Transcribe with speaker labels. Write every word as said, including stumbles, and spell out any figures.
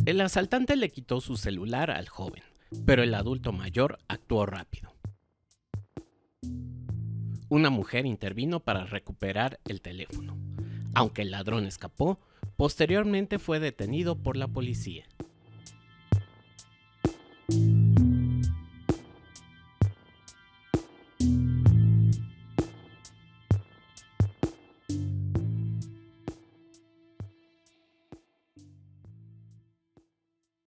Speaker 1: El asaltante le quitó su celular al joven, pero el adulto mayor actuó rápido. Una mujer intervino para recuperar el teléfono. Aunque el ladrón escapó, posteriormente fue detenido por la policía.